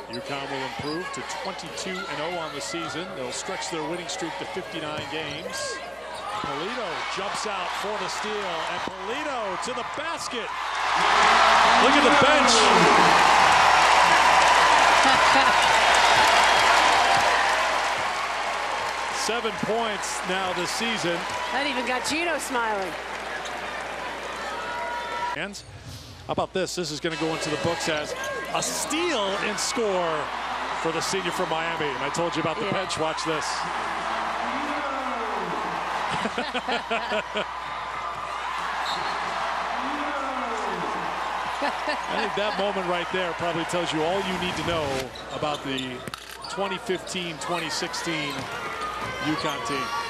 UConn will improve to 22-0 on the season. They'll stretch their winning streak to 59 games. Polito jumps out for the steal, and Polito to the basket. Look at the bench. 7 points now this season. That even got Gino smiling. How about this? This is going to go into the books as a steal and score for the senior from Miami. And I told you about the bench. Watch this. I think that moment right there probably tells you all you need to know about the 2015-2016 UConn team.